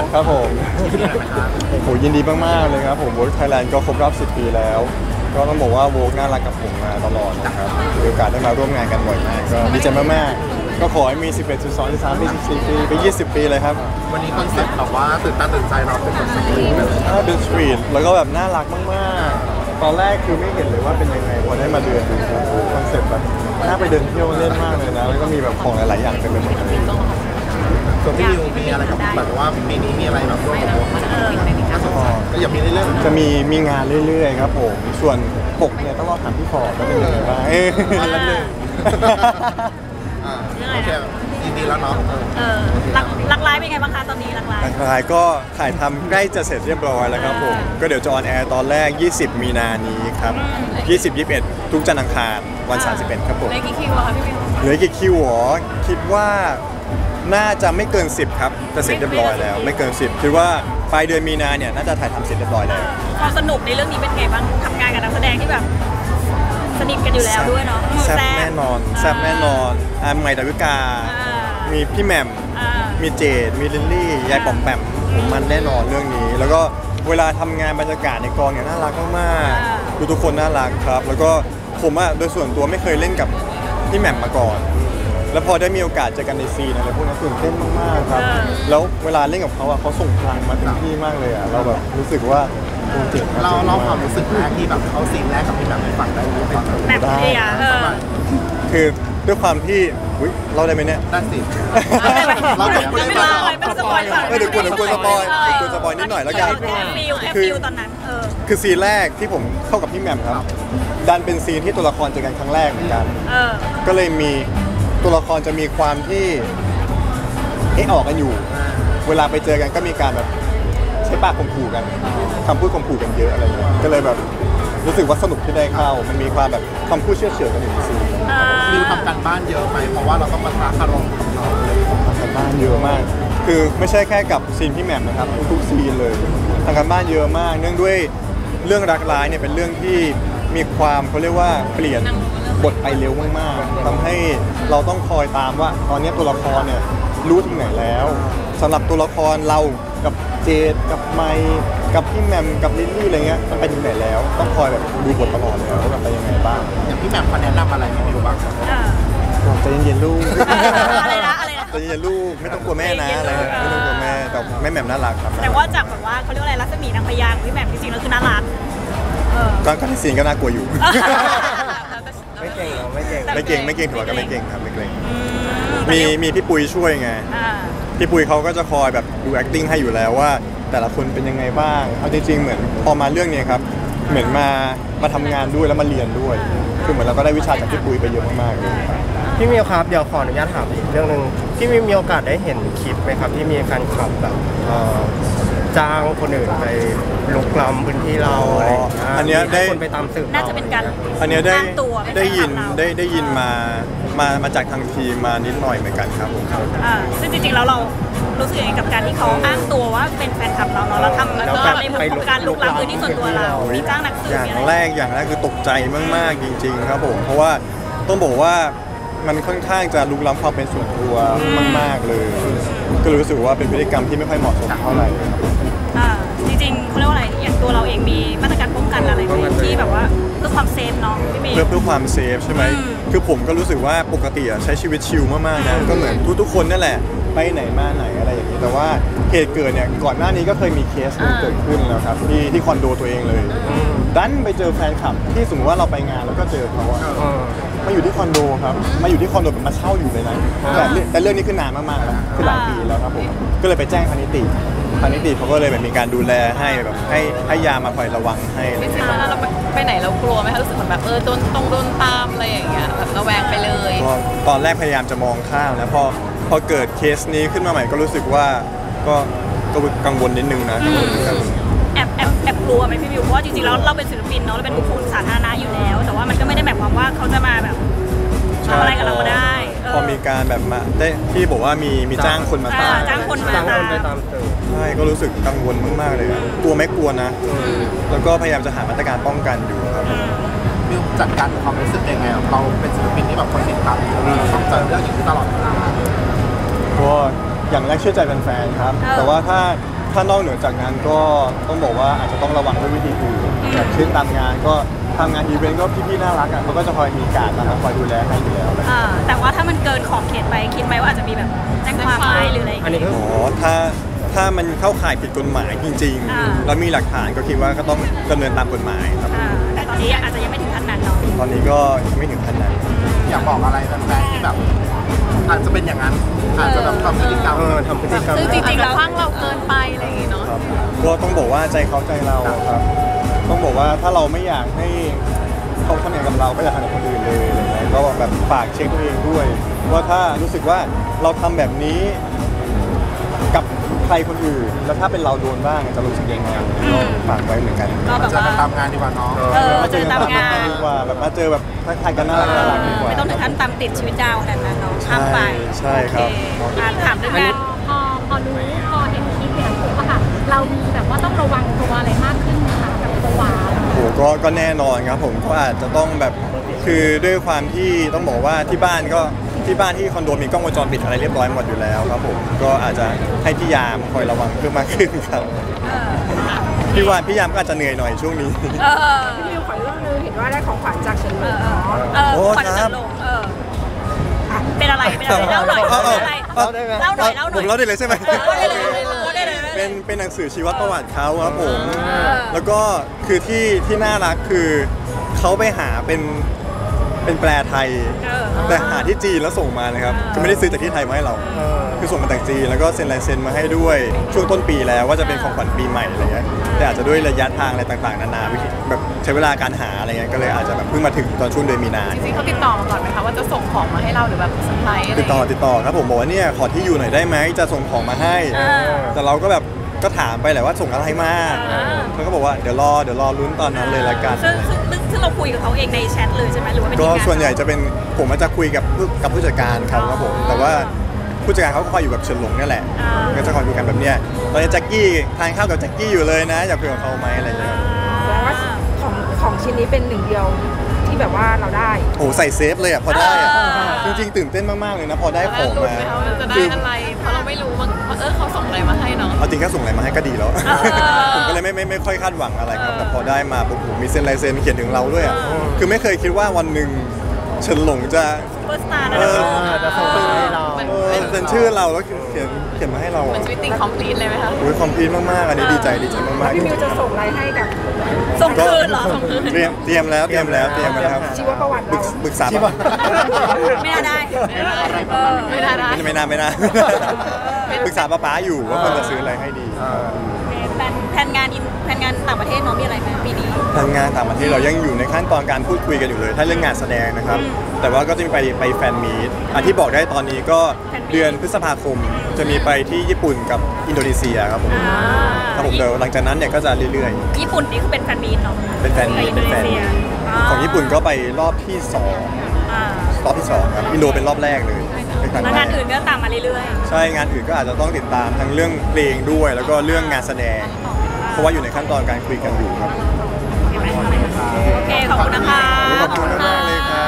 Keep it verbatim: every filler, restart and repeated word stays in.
ครับผมโอ้โหยินดีมากๆเลยครับผม Vogue Thailand ก็ครบรอบสิบปีแล้วก็ต้องบอกว่า Vogue น่ารักกับผมมาตลอดนะครับมีโอกาสได้มาร่วมงานกันบ่อยมากก็ดีใจมากๆก็ขอให้มี สิบเอ็ด สิบสอง สิบสาม สิบสี่ ปีไปยี่สิบปีเลยครับวันนี้คอนเซ็ปต์แบบว่าตื่นตาตื่นใจเราเป็นคนสตรีทเลยถ้าเป็นสตรีทแล้วก็แบบน่ารักมากๆตอนแรกคือไม่เห็นเลยว่าเป็นยังไงพอได้มาเดินดูคอนเซ็ปต์แบบน่าไปเดินเที่ยวเล่นมากเลยนะแล้วก็มีแบบของหลายๆอย่างเต็มไปหมดเลยส่วนพี่มิวมีอะไรกับแบบว่าปีนี้มีอะไรแบบร่วมกับวงก็อย่ามีเรื่องจะมีมีงานเรื่อยๆครับผมส่วนปกเนี่ยต้องรอถามพี่ฟอร์ดว่าเป็นยังไงบ้างเออวันละหนึ่งโอเคยินดีแล้วเนาะเออรักรักร้ายเป็นไงบ้างคะตอนนี้รักร้ายรักร้ายก็ถ่ายทำใกล้จะเสร็จเรียบร้อยแล้วครับผมก็เดี๋ยวจะออนแอร์ตอนแรกยี่สิบมีนานี้ครับยี่สิบ ยี่สิบเอ็ดทุกจันทร์อังคารวันสามสิบเอ็ดครับผมเหลือกี่คิวอะคะพี่มิวเหลือกี่คิวหรอคิดว่าน่าจะไม่เกินสิบครับจะเสร็จเรียบร้อยแล้วไม่เกินสิบคิดว่าปลายเดือนมีนาเนี่ยน่าจะถ่ายทำเสร็จเรียบร้อยแล้วความสนุกในเรื่องนี้เป็นไงบ้างทำงานกับนักแสดงที่แบบสนิทกันอยู่แล้วด้วยเนาะแซ่บแน่นอนแซ่บแน่นอนอาใหม่ดาวิกามีพี่แหม่มมีเจดมีลิลลี่ยายป๋อมแปมมันแน่นอนเรื่องนี้แล้วก็เวลาทำงานบรรยากาศในกองเนี่ยน่ารักมากๆดูทุกคนน่ารักครับแล้วก็ผมอะโดยส่วนตัวไม่เคยเล่นกับพี่แหม่มมาก่อนแล้วพอได้มีโอกาสเจอกันในซีนอะไรพวกนั้นตื่นเต้นมากๆครับแล้วเวลาเล่นกับเขาอะเขาส่งพลังมาถึงที่มากเลยอะเราแบบรู้สึกว่าเจ๋งเราเราความรู้สึกแรกที่แบบเขาซีนแรกกับพี่แบบฝังได้รู้แบบเดียคือด้วยความที่อุ้ยเราได้ไหมเนี่ยได้สิเราไม่ได้ไม่ได้ไม่สปอยไม่เดี๋ยวกลัวเดี๋ยวกลัวสปอยเดี๋ยวกลัวสปอยนิดหน่อยแล้วกันคือตอนนั้นคือซีนแรกที่ผมเข้ากับพี่แหม่มครับดันเป็นซีนที่ตัวละครเจอกันครั้งแรกเหมือนกันก็เลยมีตัวละครจะมีความที่เอ๊ะออกกันอยู่เวลาไปเจอกันก็มีการแบบใช้ปากข่มขู่กันคำพูดข่มขู่กันเยอะอะไรเงี้ยก็เลยแบบรู้สึกว่าสนุกที่ได้เข้ามันมีความแบบคำพูดเชื่อเฉือนกันอยู่ในซีนมีทำการบ้านเยอะไหมเพราะว่าเราต้องมาท้าคารมของเราทำการบ้านเยอะมากคือไม่ใช่แค่กับซีนพี่แหม่มนะครับทุกซีนเลยทำการบ้านเยอะมากเนื่องด้วยเรื่องรักร้ายเนี่ยเป็นเรื่องที่มีความเขาเรียกว่าเปลี่ยนบทไปเร็วมากๆทำให้เราต้องคอยตามว่าตอนนี้ตัวละครเนี่ยรู้ถึงไหนแล้วสำหรับตัวละครเรากับเจดกับไมค์กับพี่แหม่มกับลิลลี่อะไรเงี้ยมันไปถึงไหนแล้วต้องคอยแบบดูบทตลอดเลยว่าแบบไปยังไงบ้างอย่างพี่แหม่มเขาแนะนำอะไรไม่รู้บ้างใจเย็นๆลูกอะไรนะอะไรนะใจเย็นๆลูกไม่ต้องกลัวแม่นะอะไรไม่ต้องกลัวแม่แต่แม่แหม่มน่ารักครับแต่ว่าจากแบบว่าเขาเรียกว่าอะไรรัศมีนางพญาของพี่แหม่มจริงๆแล้วคือน่ารักก็ก็ที่ซีนก็น่ากลัวอยู่ไม่เก่งหรอไม่เก่งไม่เก่งไม่เก่งถือว่าก็ไม่เก่งครับไม่เก่งมีมีพี่ปุ้ยช่วยไงพี่ปุ้ยเขาก็จะคอยแบบดู acting ให้อยู่แล้วว่าแต่ละคนเป็นยังไงบ้างเอาจริงๆเหมือนพอมาเรื่องนี้ครับเหมือนมามาทำงานด้วยแล้วมาเรียนด้วยคือเหมือนเราก็ได้วิชาจากพี่ปุ้ยไปเยอะมากๆเลยพี่มิวครับเดี๋ยวขออนุญาตถามอีกเรื่องนึงพี่มิวมีโอกาสได้เห็นคลิปไหมครับที่มีแฟนคลับแบบจ้างคนอื่นไปลุกล้ำพื้นที่เราอะไรอันนี้ได้คนไปตามสื่อน่าจะเป็นการอันนี้ได้ได้ยินได้ได้ยินมามามาจากทางทีมมานิดหน่อยเหมือนกันครับผมอ่าซึ่งจริงๆแล้วเรารู้สึกยังไงกับการที่เขาอ้างตัวว่าเป็นแฟนคลับเราเนาะเราทำแล้วก็ในมุมของการลุกล้ำพื้นที่ส่วนตัวเราจ้างนักสืบอย่างแรกอย่างแรกคือตกใจมากๆจริงๆครับผมเพราะว่าต้องบอกว่ามันค่อนข้างจะลุกล้ำความเป็นส่วนตัวมากๆเลยก็รู้สึกว่าเป็นพฤติกรรมที่ไม่ค่อยเหมาะสมเท่าไหร่อ่าจริงๆเขาเรียกว่าอะไรอย่างตัวเราเองมีมาตรการป้องกันอะไรที่แบบว่าเพื่อความเซฟเนาะพี่เมย์เพื่อเพื่อความเซฟใช่ไหมคือผมก็รู้สึกว่าปกติใช้ชีวิตชิลมากๆนะก็เหมือนทุกๆคนนั่นแหละไปไหนมาไหนอะไรอย่างนี้แต่ว่าเหตุเกิดเนี่ยก่อนหน้านี้ก็เคยมีเคสเกิดขึ้นแล้วครับที่ที่คอนโดตัวเองเลยดันไปเจอแฟนคลับที่สมมติว่าเราไปงานแล้วก็เจอเขามาอยู่ที่คอนโดครับมาอยู่ที่คอนโดแบบมาเช่าอยู่เลยนะแต่แต่เรื่องนี้คือนานมากๆแล้วคือหลายปีแล้วครับผมก็เลยไปแจ้งพาณิติพาณิติเขาก็เลยแบบมีการดูแลให้แบบให้ให้ยามาคอยระวังให้จริงๆแล้วเราไปไหนเรากลัวไหมคะรู้สึกเหมือนแบบเออโดนตรงโดนตามอะไรอย่างเงี้ยแบบระแวงไปเลยตอนแรกพยายามจะมองข้ามแล้วพอพอเกิดเคสนี้ขึ้นมาใหม่ก็รู้สึกว่าก็ก็กังวลนิดนึงนะแอบแอบแอบกลัวไหมพี่วิวเพราะว่าจริงๆแล้วเราเป็นศิลปินเนาะเราเป็นบุคคลสาธารณะอยู่แล้วแต่ว่ามันก็ไม่ได้หมายความว่าเขาจะมาแบบทำอะไรกับเราก็ได้พอมีการแบบมาได้ที่บอกว่ามีมีจ้างคนมาตามจ้างคนมาตามใช่ก็รู้สึกกังวลมากๆเลยกลัวไม่กลัวนะแล้วก็พยายามจะหามาตรการป้องกันอยู่ครับมิวจัดการความรู้สึกยังไงเราเป็นศิลปินที่แบบคนติดตามเราต้องเจอเรื่องอย่างนี้ตลอดเวลาก็อย่างแรกเชื่อใจแฟนๆครับแต่ว่าถ้าถถ้านอกเหนือจากนั้นก็ต้องบอกว่าอาจจะต้องระวังด้วยวิธีอื่นอย่างเช่นตามงานก็ทำงานอีเวนต์ก็พี่ๆน่ารักอ่ะเขาก็จะคอยมีการนะครับคอยดูแลให้อยู่แล้วอ่าแต่ว่าถ้ามันเกินขอบเขตไปคิดไหมว่าอาจจะมีแบบแจ้งความไหมหรืออะไรอย่างอันนี้เงี้ยก็อ๋อถ้าถ้ามันเข้าข่ายผิดกฎหมายจริงอ่าๆแล้วมีหลักฐานก็คิดว่าก็ต้องดำเนินตามกฎหมายครับอ่าแต่ตอนนี้อาจจะยังไม่ถึงขั้นนั้นเนาะตอนนี้ก็ยังไม่ถึงขั้นนั้นอยากบอกอะไรแฟนๆที่แบบอาจจะเป็นอย่างนั้นอาจจะแบบทำพฤติกรรมเออทำพฤติกรรมซึ่งจริงๆแล้วคลั่งเราเกินไปอะไรอย่างงี้เนาะครับก็ต้องบอกว่าใจเขาใจเราครับต้องบอกว่าถ้าเราไม่อยากให้เขาทำอย่างกับเราก็อย่าทำกับคนอื่นเลยอะไรเงี้ยก็แบบฝากเช็คตัวเองด้วยว่าถ้ารู้สึกว่าเราทำแบบนี้กับใครคนอื่นแล้วถ้าเป็นเราโดนบ้างจะรู้สึกยังไงก็ฝากไว้เหมือนกันก็แบบเจอว่ากันตามงานดีกว่าเนาะเออเจอตามงานดีกว่าแบบมาเจอแบบทักทายกันน่ารักน่ารักดีกว่าไม่ต้องถึงขั้นตามติดชีวิตดาวขนาดนั้นเนาะข้ามไปใช่ครับโอเคอ่ะถามเรื่องงานพอพอรู้พอเห็นคลิปเนี่ยปุ๊บอะค่ะเรามีแบบว่าต้องระวังตัวอะไรมากขึ้นไหมคะแบบตัวาโอ้ก็ก็แน่นอนครับผมก็อาจจะต้องแบบคือด้วยความที่ต้องบอกว่าที่บ้านก็ที่บ้านที่คอนโดมีกล้องวงจรปิดอะไรเรียบร้อยหมดอยู่แล้วครับผมก็อาจจะให้พี่ยามคอยระวังเพิ่มมากขึ้นครับเออพี่ว่าพี่ยามก็อาจจะเหนื่อยหน่อยช่วงนี้เออพี่มิวขอเรื่องนึงเห็นว่าได้ของขวัญจากเฉินหลงเออเนาะเออโอ้ขวัญครัจะบลงเออเป็นอะไรเป็นอะไรเล่าหน่อยเอาเป็เอานอะไรเอาเล่าหน่อยเล่าหน่อยผมเล่าได้เลยใช่ไหมเล่าได้เลยเล่าได้เลยเป็นเป็นหนังสือชีวประวัติเขาครับผมเออแล้วก็คือที่ที่น่ารักคือเขาไปหาเป็นเป็นแปลไทยเออแต่หาที่จีนแล้วส่งมานะครับคือไม่ได้ซื้อจากที่ไทยมาให้เราเออคือส่งมาจากจีนแล้วก็เซ็นลายเซ็นมาให้ด้วยช่วงต้นปีแล้วว่าจะเป็นของขวัญปีใหม่อะไรเงี้ยแต่อาจจะด้วยระยะทางอะไรต่างๆนานาวิธีแบบใช้เวลาการหาอะไรเงี้ยก็เลยอาจจะแบบเพิ่งมาถึงตอนช่วงเดือนมีนาจริงๆเขาติดต่อมาก่อนไหมคะว่าจะส่งของมาให้เราหรือแบบเซอร์ไพรส์อะไรติดต่อติดต่อครับผมบอกว่าเนี่ยขอที่อยู่หน่อยได้ไหมจะส่งของมาให้อ่าแต่เราก็แบบก็ถามไปแหละว่าส่งอะไรมาอ่าเขาก็บอกว่าเดี๋ยวรอเดี๋ยวรอลุ้นตอนนั้นเลยละกันซึ่งซึ่งซึ่งซึ่งเราคุยกับเขาเองในแชทเลยใช่ไหมหรือว่าเป็นก็ทีมงานส่วนใหญ่จะเป็นผมอาจจะคุยกับผู้กับผู้จัดการเขาครับผมแต่ว่าผู้จัดการเขาก็คอยอยู่แบบเฉินหลงนี่แหละอ่าก็จะคอยคุยกันแบบเนี้ยตอนนี้แจ็คกี้ทานข้าวกับแจ็คกี้อยู่เลยนะอยากคุยกับเขาไหมอะไรอย่างเงี้ยแสดงว่าของของชิ้นนี้เป็นหนึ่งเดียวที่แบบว่าเราได้โอ้ใส่เซฟเลยอ่ะพอได้อ่ะจริงๆตื่นเต้นมากๆเลยนะพอได้แล้วของลุ้นมาไหมคะว่าจะได้คืออะไรเพราะเราไม่รู้ว่าเออเขาส่งอะไรมาให้เนาะเอาจริงแค่ส่งอะไรมาให้ก็ดีแล้วอผมก็เลยไม่ไม่ไม่ค่อยคาดหวังอะไรครับแต่พอได้มาปุ๊บผมมีเซ็นลายเซ็นเขียนถึงเราด้วยอ่ะคือไม่เคยคิดว่าวันหนึ่งเฉินหลงจะซุปเปอร์สตาร์นะเออจะส่งมาให้เรามันเออเป็นชื่อเราแล้วเขียนเขียนมาให้เราเหมืออ่ะนชีวิตติงคอมพลีทเลยไหมคะโอ้ยคอมพลีทมากๆอันนี้ดีใจดีใจมากๆพี่มิวจะส่งอะไรให้กับส่งก็คืนเหรอส่งคืนเตรียมเตรียมแล้วเตรียมแล้วเตรียมมาแล้วครับชีวประวัติปรึเรากปรึกษาชีวะไม่น่าได้ไม่ได้เออไม่ได้ได้ไม่น่าไม่น่าปรึกษาป้าป๊าอยู่ว่าควรจะซื้ออะไรให้ดีแผนแผนงานอินแผนงานต่างประเทศเน้องมีอะไรไหมปีนี้ทางงานต่างประเทศเรายังอยู่ในขั้นตอนการพูดคุยกันอยู่เลย ถ้าเรื่องงานแสดงนะครับ แต่ว่าก็จะมีไปไปแฟนมีตอันที่บอกได้ตอนนี้ก็เดือนพฤษภาคมจะมีไปที่ญี่ปุ่นกับอินโดนีเซียครับผมครับผมเดี๋ยวหลังจากนั้นเนี่ยก็จะเรื่อยญี่ปุ่นนี่คือเป็นแฟนมีตเนาะๆ เป็นแฟนมีตอินโดเป็นนีแฟนเซีมียตของญี่ปุ่นก็ไปรอบที่สองอ่ารอบที่สองครับอินโดเป็นรอบแรกเลยเป็นครั้งแล้วแรงาก นอื่นก็ตามมาเรื่อยใช่งานอื่นก็อาจจะต้องติดตามทั้งเรื่องเพลงด้วย แล้วก็เรื่องงานแสดง เพราะว่าอยู่ในขั้นตอนการคุยกันอยู่ครับๆโอเคขอบคุณนะคะขอบคุณมากๆเลยครับ